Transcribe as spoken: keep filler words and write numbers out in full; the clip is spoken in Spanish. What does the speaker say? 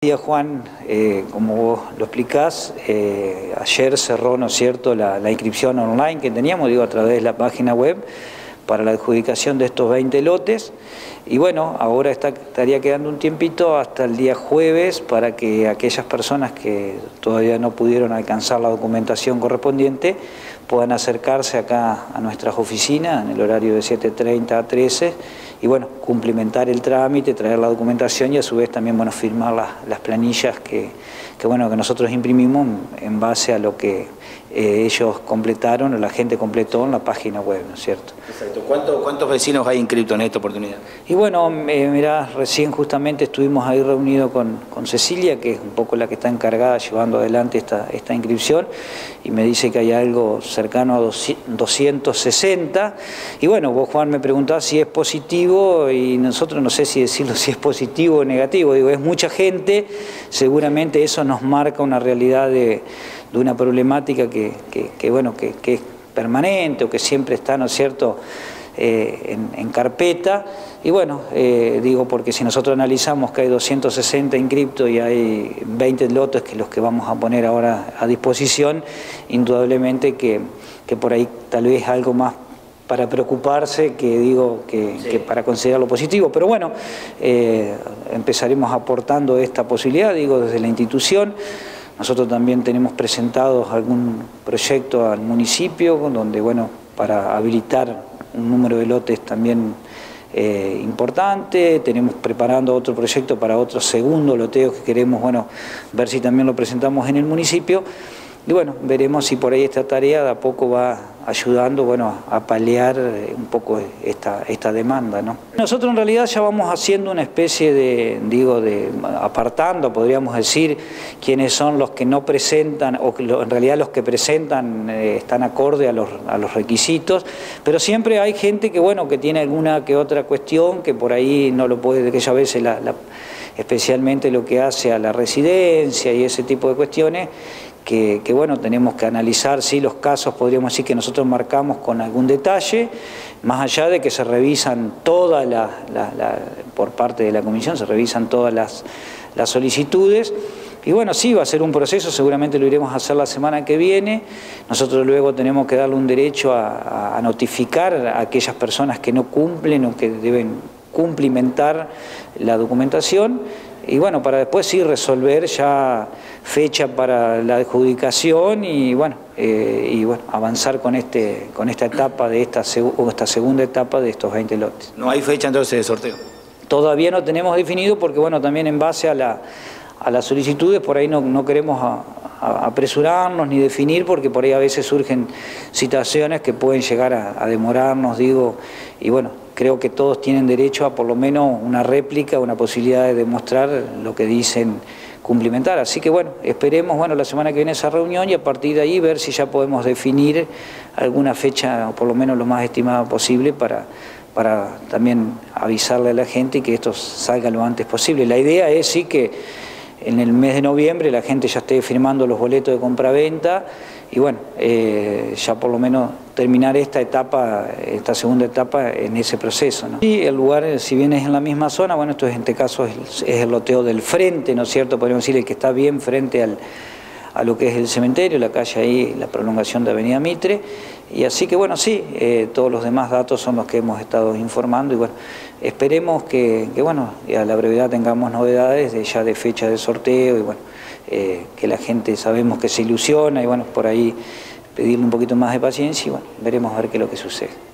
Juan, eh, como vos lo explicás, eh, ayer cerró, ¿no es cierto?, la, la inscripción online que teníamos, digo, a través de la página web para la adjudicación de estos veinte lotes. Y bueno, ahora está, estaría quedando un tiempito hasta el día jueves para que aquellas personas que todavía no pudieron alcanzar la documentación correspondiente puedan acercarse acá a nuestras oficinas en el horario de siete treinta a trece y bueno, cumplimentar el trámite, traer la documentación y a su vez también bueno, firmar las, las planillas que, que, bueno, que nosotros imprimimos en base a lo que eh, ellos completaron o la gente completó en la página web, ¿no es cierto? Exacto. ¿Cuánto, ¿Cuántos vecinos hay inscritos en esta oportunidad? Y bueno, eh, mirá, recién justamente estuvimos ahí reunidos con, con Cecilia, que es un poco la que está encargada llevando adelante esta, esta inscripción, y me dice que hay algo cercano a doscientos sesenta, y bueno, vos Juan me preguntás si es positivo, y nosotros no sé si decirlo si es positivo o negativo, digo, es mucha gente, seguramente eso nos marca una realidad de, de una problemática que, que, que bueno, que, que es permanente o que siempre está, ¿no es cierto?, Eh, en, en carpeta, y bueno, eh, digo porque si nosotros analizamos que hay doscientos sesenta inscriptos y hay veinte lotes que los que vamos a poner ahora a disposición, indudablemente que, que por ahí tal vez algo más para preocuparse que digo que, sí. que para considerarlo positivo, pero bueno, eh, empezaremos aportando esta posibilidad, digo, desde la institución. Nosotros también tenemos presentados algún proyecto al municipio donde, bueno, para habilitar un número de lotes también eh, importante, tenemos preparando otro proyecto para otro segundo loteo que queremos, bueno, ver si también lo presentamos en el municipio, y bueno, veremos si por ahí esta tarea de a poco va ayudando, bueno, a paliar un poco esta, esta demanda, ¿no? Nosotros en realidad ya vamos haciendo una especie de, digo, de apartando, podríamos decir, quiénes son los que no presentan, o que lo, en realidad los que presentan eh, están acorde a los, a los requisitos, pero siempre hay gente que, bueno, que tiene alguna que otra cuestión, que por ahí no lo puede, que ya veces la, la, especialmente lo que hace a la residencia y ese tipo de cuestiones, Que, que bueno, tenemos que analizar sí, los casos, podríamos decir que nosotros marcamos con algún detalle, más allá de que se revisan todas las, la, la, por parte de la comisión, se revisan todas las, las solicitudes, y bueno, sí, va a ser un proceso, seguramente lo iremos a hacer la semana que viene. Nosotros luego tenemos que darle un derecho a, a notificar a aquellas personas que no cumplen o que deben cumplimentar la documentación, y bueno, para después sí resolver ya fecha para la adjudicación y bueno, eh, y bueno avanzar con, este, con esta etapa, de esta, o esta segunda etapa de estos veinte lotes. ¿No hay fecha entonces de sorteo? Todavía no tenemos definido porque bueno, también en base a, la, a las solicitudes por ahí no, no queremos a, a apresurarnos ni definir, porque por ahí a veces surgen situaciones que pueden llegar a, a demorarnos, digo, y bueno, creo que todos tienen derecho a por lo menos una réplica, una posibilidad de demostrar lo que dicen cumplimentar. Así que bueno, esperemos bueno, la semana que viene esa reunión y a partir de ahí ver si ya podemos definir alguna fecha, o por lo menos lo más estimada posible, para, para también avisarle a la gente y que esto salga lo antes posible. La idea es sí que en el mes de noviembre la gente ya esté firmando los boletos de compraventa y bueno, eh, ya por lo menos terminar esta etapa, esta segunda etapa en ese proceso, ¿no? Y el lugar, si bien es en la misma zona, bueno, esto es, en este caso es, es el loteo del frente, ¿no es cierto? Podríamos decir el que está bien frente al, a lo que es el cementerio, la calle ahí, la prolongación de Avenida Mitre, y así que bueno, sí, eh, todos los demás datos son los que hemos estado informando y bueno, esperemos que, que bueno, a la brevedad tengamos novedades de, ya de fecha de sorteo y bueno, eh, que la gente sabemos que se ilusiona y bueno, por ahí pedirle un poquito más de paciencia y bueno, veremos a ver qué es lo que sucede.